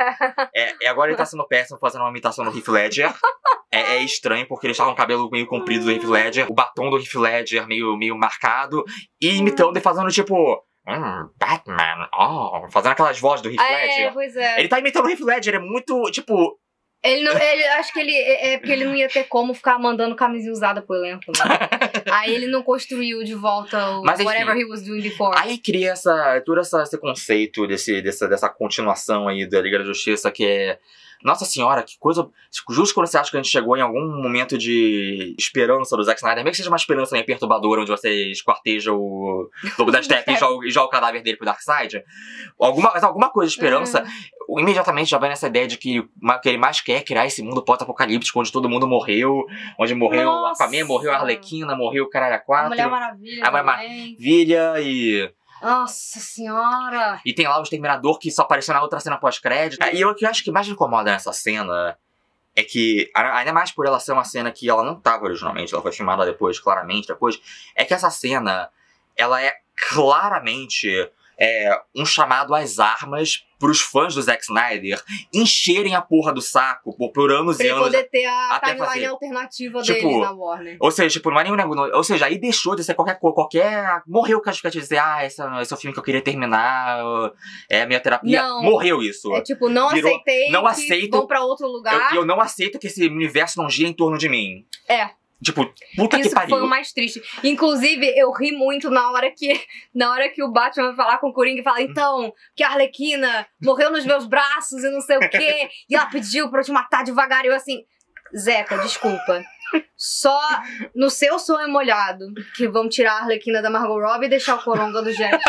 é, é, agora ele tá sendo péssimo fazendo uma imitação do Heath Ledger. É, é estranho, porque ele está com o cabelo meio comprido do Heath Ledger, o batom do Heath Ledger meio, meio marcado, e imitando e fazendo tipo... Hum, Batman, oh, fazendo aquelas vozes do Heath é, Ledger. Pois é. Ele tá imitando o Heath Ledger, é muito, tipo... Ele não, ele, acho que ele, é porque ele não ia ter como ficar mandando camisinha usada pro elenco, né? Aí ele não construiu de volta o Mas, enfim, whatever he was doing before. Aí cria essa, todo essa, esse conceito desse, dessa, dessa continuação aí da Liga da Justiça, que é... Nossa senhora, que coisa... Justo quando você acha que a gente chegou em algum momento de esperança do Zack Snyder, mesmo que seja uma esperança meio perturbadora, onde você esquarteja o Lobo da Steppe e joga, joga o cadáver dele pro Darkseid, alguma, mas alguma coisa de esperança, uhum. imediatamente já vai nessa ideia de que o que ele mais quer é criar esse mundo pós-apocalíptico, onde todo mundo morreu, onde morreu Nossa. a Aquaman, morreu a Arlequina, morreu o Caralho a Quatro, a Mulher Maravilha, a Mulher Maravilha e... Nossa senhora! E tem lá o Exterminador que só apareceu na outra cena pós-crédito. E eu, o que eu acho que mais me incomoda nessa cena é que, ainda mais por ela ser uma cena que ela não estava originalmente, ela foi filmada depois, claramente depois, é que essa cena, ela é claramente é, um chamado às armas pros fãs do Zack Snyder encherem a porra do saco por, por anos pra e anos. Pra poder ter a até timeline fazer. alternativa tipo, dele na Warner. Ou seja, tipo, não é nenhum negócio. Ou seja, aí deixou de ser qualquer coisa, qualquer. Morreu o justificativo de dizer, ah, esse, esse é o filme que eu queria terminar, é a minha terapia. Não. Morreu isso. É tipo, não Virou, aceitei. Não que aceito. Vão pra outro lugar. Eu, eu não aceito que esse universo não gira em torno de mim. É. Tipo, puta Isso que pariu. foi o mais triste. Inclusive, eu ri muito na hora que na hora que o Batman vai falar com o Coringa e fala, então, que a Arlequina morreu nos meus braços e não sei o quê, e ela pediu pra eu te matar devagar. E eu assim, Zeca, desculpa. Só no seu sonho molhado que vão tirar a Arlequina da Margot Robbie e deixar o Coronga do Jared.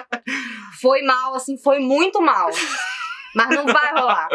Foi mal, assim, foi muito mal. Mas não vai rolar.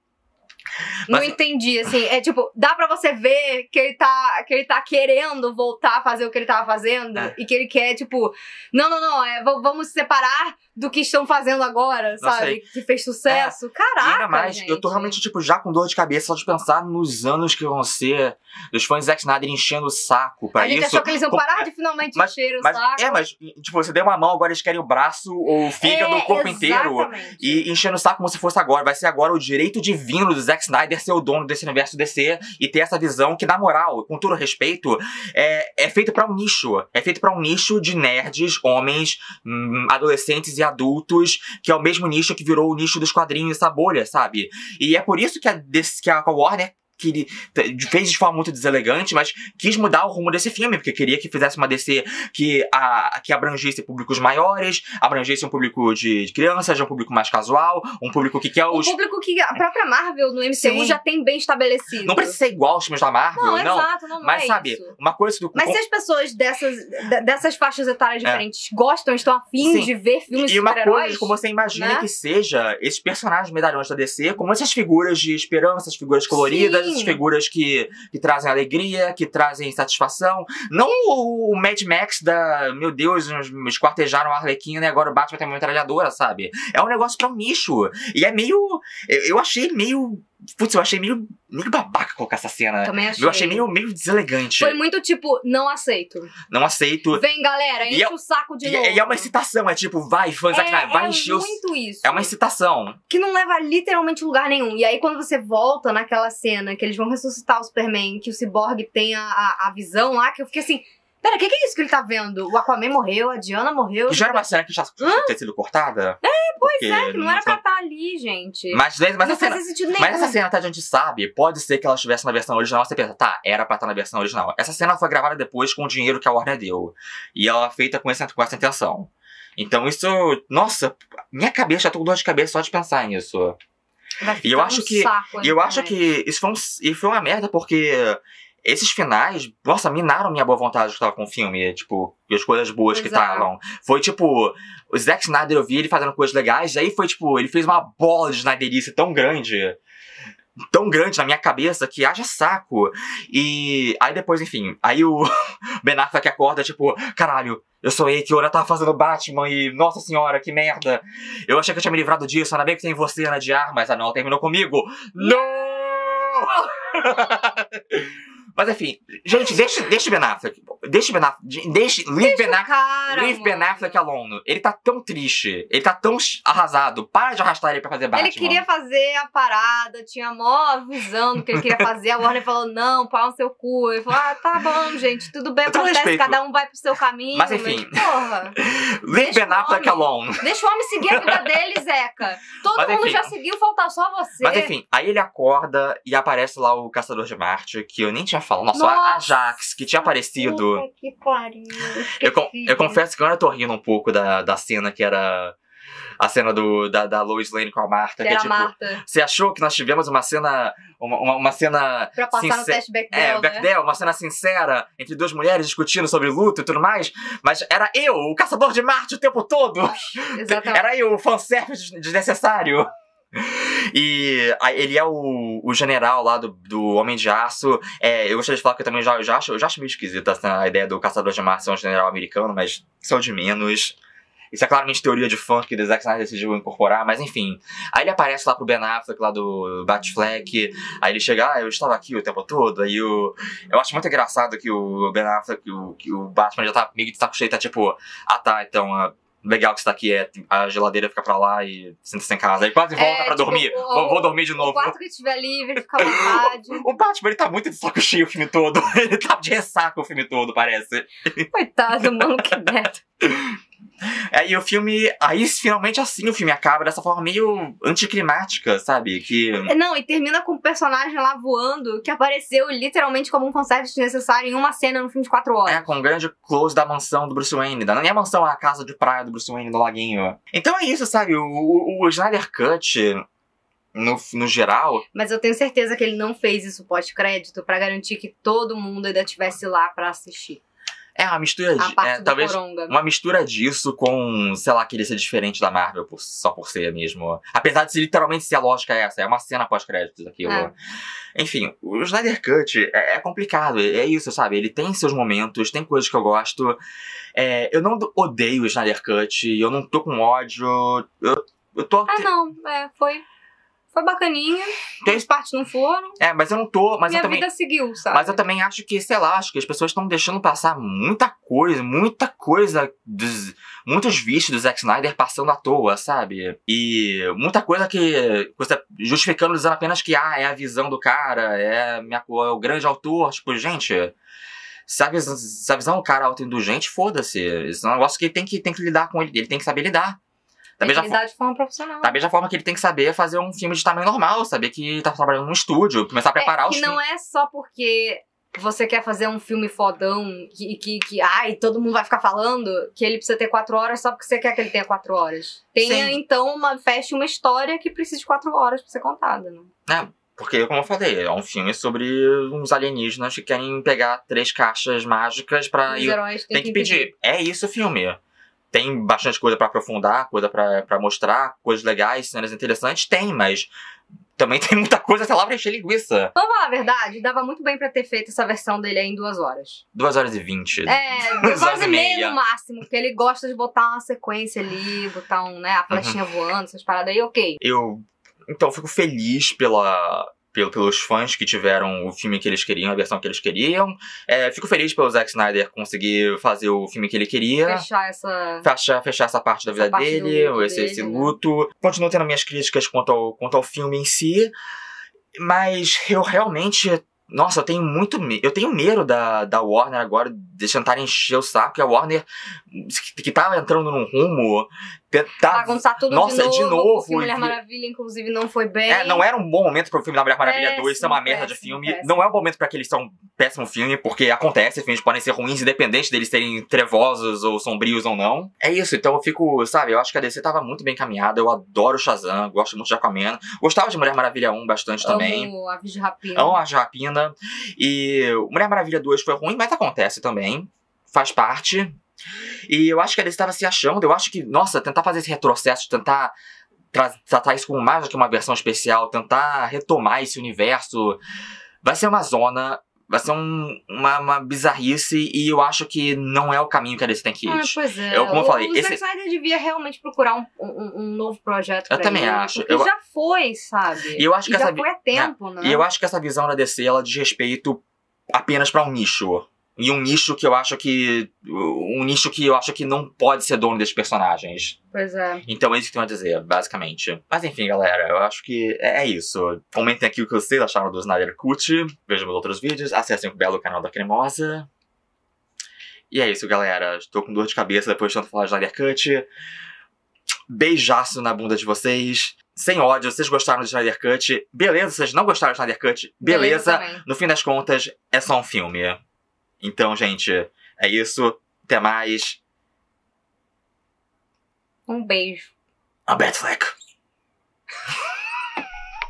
Não Mas... entendi, assim, é tipo, dá pra você ver que ele tá, que ele tá querendo voltar a fazer o que ele tava fazendo é. E que ele quer, tipo, não, não, não, é, vamos se separar do que estão fazendo agora, não sabe? Sei. Que fez sucesso. É. Caraca, e ainda mais, gente. Eu tô realmente, tipo, já com dor de cabeça só de pensar nos anos que vão ser dos fãs de Zack Snyder enchendo o saco pra isso. A gente isso. achou que eles iam parar de finalmente mas, encher o mas, saco. É, mas, tipo, você deu uma mão, agora eles querem o braço, o fígado, é, o corpo exatamente. inteiro. E enchendo o saco como se fosse agora. Vai ser agora o direito divino do Zack Snyder ser o dono desse universo D C e ter essa visão que, na moral, com todo respeito, é, é feito pra um nicho. É feito pra um nicho de nerds, homens, hum, adolescentes e adultos, que é o mesmo nicho que virou o nicho dos quadrinhos, essa bolha, sabe? E é por isso que a, que a Warner que ele fez de forma muito deselegante, mas quis mudar o rumo desse filme, porque queria que fizesse uma D C que, a, que abrangesse públicos maiores, abrangesse um público de, de crianças, um público mais casual, um público que quer os... Um público que a própria Marvel no M C U Sim. já tem bem estabelecido. Não precisa ser igual aos filmes da Marvel, não. Não, exato, não, não mas é sabe, isso. uma coisa do... Mas se as pessoas dessas, dessas faixas etárias diferentes é. gostam, estão afins Sim. de ver filmes de super-heróis... E uma coisa, como você imagina, né? Que seja esses personagens medalhões da D C, como essas figuras de esperança, essas figuras coloridas, essas figuras que, que trazem alegria, que trazem satisfação. Não o, o Mad Max da, meu Deus, esquartejaram a Arlequina e agora o Batman tem uma metralhadora, sabe? É um negócio pra um nicho. E é meio... Eu, eu achei meio... Putz, eu achei meio, meio babaca colocar essa cena. Também achei. Eu achei meio, meio deselegante. Foi muito tipo, não aceito. Não aceito. Vem, galera, enche é, o saco de e, novo. E é uma excitação, é tipo, vai, fãs, é, vai é encher os... muito isso. É uma excitação. Que não leva literalmente a lugar nenhum. E aí, quando você volta naquela cena que eles vão ressuscitar o Superman, que o Cyborg tem a, a, a visão lá, que eu fiquei assim... Pera, o que, que é isso que ele tá vendo? O Aquaman morreu, a Diana morreu... Que já era uma cena que já tinha ter sido cortada? É, pois porque é, que não era não... pra estar ali, gente. Mas, mas, não a cena, fazia sentido nenhum. mas essa cena, até a gente sabe, pode ser que ela estivesse na versão original, você pensa, tá, era pra estar na versão original. Essa cena foi gravada depois com o dinheiro que a Warner deu. E ela é feita com essa, com essa intenção. Então isso, nossa, minha cabeça já tô com dor de cabeça só de pensar nisso. E eu acho que, e eu acho que isso foi, um, e foi uma merda, porque... Esses finais, nossa, minaram minha boa vontade que tava com o filme. Tipo, as coisas boas que estavam. Foi tipo, o Zack Snyder, eu vi ele fazendo coisas legais, aí foi tipo, ele fez uma bola de Snyderice tão grande. Tão grande na minha cabeça que haja saco. E aí depois, enfim, aí o Ben Affleck acorda, tipo, caralho, eu sonhei que o Ora tava fazendo Batman e, nossa senhora, que merda. Eu achei que eu tinha me livrado disso, ainda bem que tem você, Ana de Armas. Ah não, terminou comigo. Não! Mas enfim, gente, deixa, deixa o Ben Affleck. Deixa o Ben Affleck. Deixa, leave Ben Affleck, cara, leave Ben Affleck alone. Ele tá tão triste. Ele tá tão arrasado. Para de arrastar ele pra fazer Batman. Ele queria fazer a parada, tinha mó visão do que ele queria fazer. A Warner falou, não, pau no seu cu. Ele falou, ah, tá bom, gente, tudo bem, acontece, cada um vai pro seu caminho. Mas enfim. Mas, porra. Leave Ben Affleck alone. Deixa o homem seguir a vida dele, Zeca. Todo Mas, mundo enfim, já seguiu, falta só você. Mas enfim, aí ele acorda e aparece lá o Caçador de Marte, que eu nem tinha falado. Nossa, Nossa. a Jax, que tinha aparecido. Puta que pariu. Eu, eu confesso que eu ainda tô rindo um pouco da, da cena que era a cena do, da, da Lois Lane com a Marta. Que, que era é tipo, Marta. Você achou que nós tivemos uma cena. Uma, uma, uma cena. Pra passar sincer... no teste Bechdel, É, né? Bechdel, uma cena sincera entre duas mulheres discutindo sobre luto e tudo mais. Mas era eu, o Caçador de Marte, o tempo todo. Exatamente. Era eu, o fanservice desnecessário. E aí, ele é o, o general lá do, do Homem de Aço. É, eu gostaria de falar que eu também já, já, acho, eu já acho meio esquisita essa, a ideia do Caçador de Marte ser um general americano, mas são de menos. Isso é claramente teoria de fã que o Zack Snyder decidiu incorporar, mas enfim. Aí ele aparece lá pro Ben Affleck, lá do Batfleck. Aí ele chega, ah, eu estava aqui o tempo todo. Aí o... eu acho muito engraçado que o Ben Affleck, que o, que o Batman já tá meio de saco cheio, tá tipo, ah tá, então... Uh, legal que você tá aqui, é, a geladeira fica pra lá e senta-se em casa. Aí quase volta é, pra tipo, dormir. O, vou, vou dormir de novo. O quarto que estiver livre, fica à vontade. O, o Batman, ele tá muito de saco cheio o filme todo. Ele tá de ressaca o filme todo, parece. Coitado, mano, que merda. É, e o filme, aí finalmente assim o filme acaba dessa forma meio anticlimática, sabe? Que... Não, e termina com o personagem lá voando, que apareceu literalmente como um fanservice necessário em uma cena no filme de quatro horas. É, com um grande close da mansão do Bruce Wayne. Não é a mansão, é a casa de praia do Bruce Wayne, do laguinho. Então é isso, sabe? O, o, o Snyder Cut, no, no geral... Mas eu tenho certeza que ele não fez isso pós-crédito pra garantir que todo mundo ainda estivesse lá pra assistir. É uma mistura de. A parte É, do talvez coronga. uma mistura disso com, sei lá, querer ser diferente da Marvel por, só por ser mesmo. Apesar de ser literalmente ser a lógica essa, é uma cena pós-créditos aquilo. É. Enfim, o Snyder Cut é, é complicado, é isso, sabe? Ele tem seus momentos, tem coisas que eu gosto. É, eu não odeio o Snyder Cut, eu não tô com ódio. Eu, eu tô. Ah, não, é, foi. Foi bacaninha, Tem- as partes não foram, É, mas eu não tô. Mas minha eu também. vida seguiu, sabe? Mas eu também acho que, sei lá, acho que as pessoas estão deixando passar muita coisa, muita coisa, dos, muitos vícios do Zack Snyder passando à toa, sabe? E muita coisa que você justificando, dizendo apenas que, ah, é a visão do cara, é, minha, é o grande autor. Tipo, gente, se a visão, se a visão do cara é autoindulgente, foda-se. Isso é um negócio que ele tem que, tem que lidar com ele, ele tem que saber lidar. Da Tem que mesma, lidar de forma profissional. da mesma forma que ele tem que saber fazer um filme de tamanho normal, saber que tá trabalhando num estúdio, começar a preparar é, os que filmes. não é só porque você quer fazer um filme fodão que, que, que ai, todo mundo vai ficar falando que ele precisa ter quatro horas só porque você quer que ele tenha quatro horas. Tenha, Sim. então, uma, feche uma história que precisa de quatro horas pra ser contada, né? É, porque, como eu falei, é um filme sobre uns alienígenas que querem pegar três caixas mágicas pra... Os ir- heróis têm Tem que pedir. É isso o filme. Tem bastante coisa pra aprofundar, coisa pra, pra mostrar, coisas legais, cenas interessantes, tem, mas também tem muita coisa, sei lá, pra encher linguiça. Vamos falar a verdade, dava muito bem pra ter feito essa versão dele aí em duas horas. Duas horas e vinte. É, duas horas e meia no máximo, porque ele gosta de botar uma sequência ali, botar um, né, a flechinha uhum. voando, essas paradas aí, ok. Eu, então, fico feliz pela... pelos fãs que tiveram o filme que eles queriam, a versão que eles queriam. É, fico feliz pelo Zack Snyder conseguir fazer o filme que ele queria. Fechar essa... Fechar, fechar essa parte da essa vida parte dele, luto esse, dele, esse luto. Né? Continuo tendo minhas críticas quanto ao, quanto ao filme em si. Mas eu realmente... Nossa, eu tenho muito medo. Eu tenho medo da, da Warner agora de tentar encher o saco. Que a Warner, que tava entrando num rumo... Tá, bagunçar tudo nossa, de novo, de novo porque Mulher Maravilha, inclusive, não foi bem. É, não era um bom momento pro filme da Mulher Maravilha péssimo, dois ser uma merda péssimo, de filme. Péssimo. Não é um bom momento pra que eles são um péssimo filme, porque acontece, filmes podem ser ruins, independente deles serem trevosos ou sombrios ou não. É isso, então eu fico, sabe, eu acho que a D C tava muito bem caminhada, eu adoro o Shazam, gosto muito de Aquaman, gostava de Mulher Maravilha um bastante Amo também. Amo Aves de Rapina. Amo Aves de Rapina. E Mulher Maravilha dois foi ruim, mas acontece também, faz parte. E eu acho que a D C tava se achando, eu acho que, nossa, tentar fazer esse retrocesso, tentar tra tratar isso como mais do que uma versão especial, tentar retomar esse universo, vai ser uma zona, vai ser um, uma, uma bizarrice, e eu acho que não é o caminho que a D C tem que ir. Ah, pois é. Eu, como eu o, falei, o esse... Zack Snyder devia realmente procurar um, um, um novo projeto pra eu também ele, acho. Porque eu... já foi, sabe? E eu acho que e essa já foi há tempo, né? né? E eu acho que essa visão da D C, ela diz respeito apenas pra um nicho. E um nicho que eu acho que... Um nicho que eu acho que não pode ser dono desses personagens. Pois é. Então é isso que eu tenho a dizer, basicamente. Mas enfim, galera, eu acho que é isso. Comentem aqui o que vocês acharam do Snyder Cut. Vejam meus outros vídeos. Acessem o belo canal da Cremosa. E é isso, galera. Estou com dor de cabeça depois de tanto falar de Snyder Cut. Beijaço na bunda de vocês. Sem ódio, vocês gostaram do Snyder Cut. Beleza, vocês não gostaram do Snyder Cut. Beleza. Beleza no fim das contas, é só um filme. Então, gente, é isso. Até mais. Um beijo. A Batfleck.